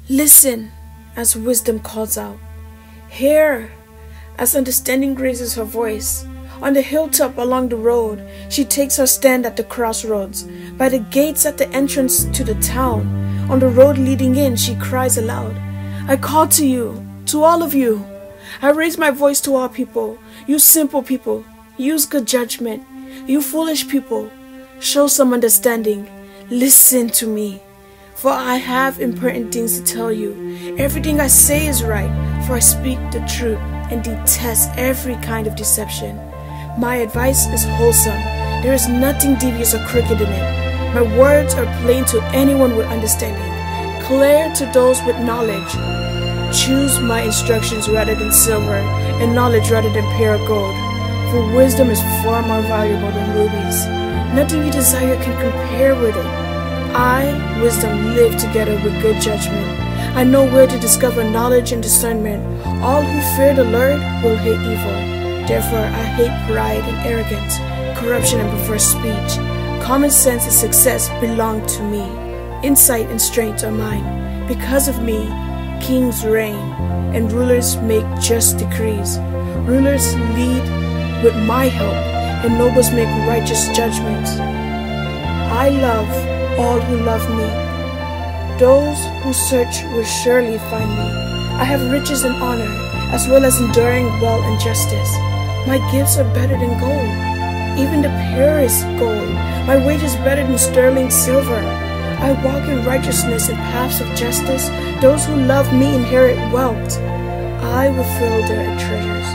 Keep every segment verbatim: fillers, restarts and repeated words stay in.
Listen as wisdom calls out. Hear as understanding raises her voice. On the hilltop along the road, she takes her stand at the crossroads. By the gates at the entrance to the town, on the road leading in, she cries aloud. I call to you, to all of you. I raise my voice to all people. You simple people, use good judgment. You foolish people, show some understanding. Listen to me, for I have important things to tell you. Everything I say is right, for I speak the truth and detest every kind of deception. My advice is wholesome. There is nothing devious or crooked in it. My words are plain to anyone with understanding, clear to those with knowledge. Choose my instructions rather than silver, and knowledge rather than pure gold. For wisdom is far more valuable than rubies. Nothing you desire can compare with it. I, wisdom, live together with good judgment. I know where to discover knowledge and discernment. All who fear the Lord will hate evil. Therefore, I hate pride and arrogance, corruption and perverse speech. Common sense and success belong to me. Insight and strength are mine. Because of me, kings reign, and rulers make just decrees. Rulers lead with my help, and nobles make righteous judgments. I love all who love me. Those who search will surely find me. I have riches and honor, as well as enduring well and justice. My gifts are better than gold, even the purest gold. My wage is better than sterling silver. I walk in righteousness and paths of justice. Those who love me inherit wealth. I will fill their treasures.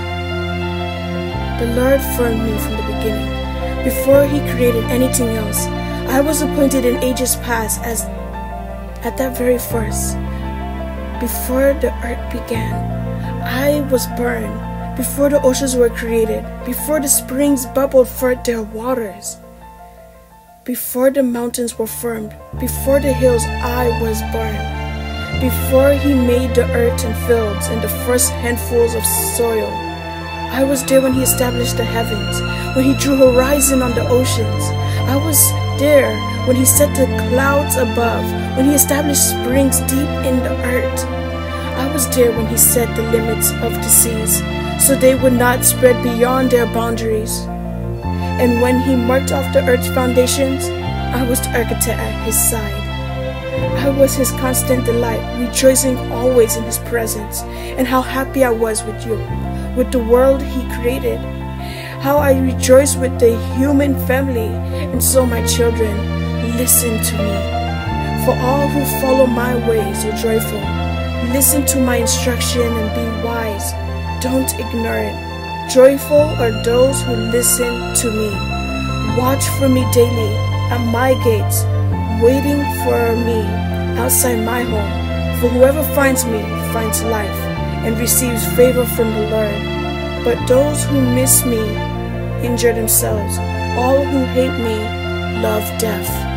The Lord formed me from the beginning, before He created anything else. I was appointed in ages past as at that very first, before the earth began. I was burned before the oceans were created, before the springs bubbled forth their waters, before the mountains were formed, before the hills I was born, before He made the earth and fields and the first handfuls of soil. I was there when He established the heavens, when He drew horizon on the oceans. I was there when He set the clouds above, when He established springs deep in the earth. I was there when He set the limits of the seas, so they would not spread beyond their boundaries. And when He marked off the earth's foundations, I was the architect at His side. I was His constant delight, rejoicing always in His presence. And how happy I was with you, with the world He created. How I rejoice with the human family. And so, my children, listen to me. For all who follow my ways are joyful. Listen to my instruction and be wise. Don't ignore it. Joyful are those who listen to me. Watch for me daily at my gates, waiting for me outside my home. For whoever finds me finds life and receives favor from the Lord. But those who miss me injure themselves. All who hate me love death.